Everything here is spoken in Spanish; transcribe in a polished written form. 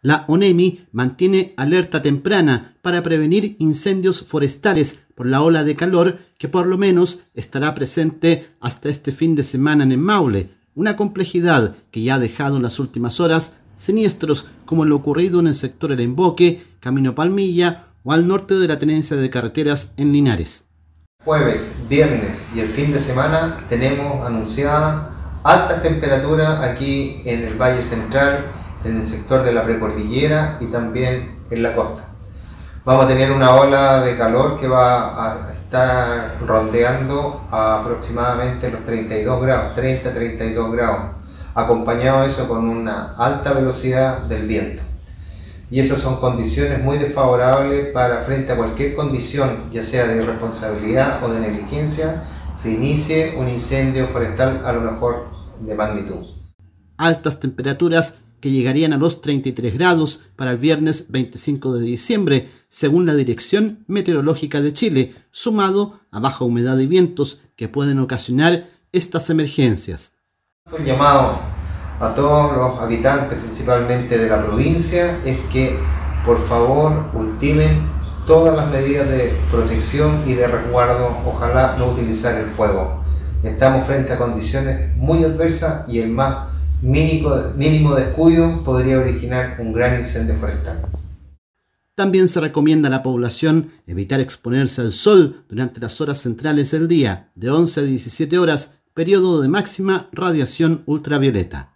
La ONEMI mantiene alerta temprana para prevenir incendios forestales por la ola de calor que por lo menos estará presente hasta este fin de semana en el Maule, una complejidad que ya ha dejado en las últimas horas siniestros como lo ocurrido en el sector El Emboque, Camino Palmilla o al norte de la tenencia de carreteras en Linares. Jueves, viernes y el fin de semana tenemos anunciadas altas temperaturas aquí en el Valle Central, en el sector de la precordillera y también en la costa. Vamos a tener una ola de calor que va a estar rondeando a aproximadamente los 32 grados, 30-32 grados, acompañado eso con una alta velocidad del viento. Y esas son condiciones muy desfavorables para frente a cualquier condición, ya sea de irresponsabilidad o de negligencia, se inicie un incendio forestal a lo mejor de magnitud. Altas temperaturas que llegarían a los 33 grados para el viernes 25 de diciembre, según la Dirección Meteorológica de Chile, sumado a baja humedad y vientos que pueden ocasionar estas emergencias. Un llamado a todos los habitantes, principalmente de la provincia, es que por favor ultimen todas las medidas de protección y de resguardo, ojalá no utilizar el fuego. Estamos frente a condiciones muy adversas y el más mínimo descuido podría originar un gran incendio forestal. También se recomienda a la población evitar exponerse al sol durante las horas centrales del día, de 11 a 17 horas, periodo de máxima radiación ultravioleta.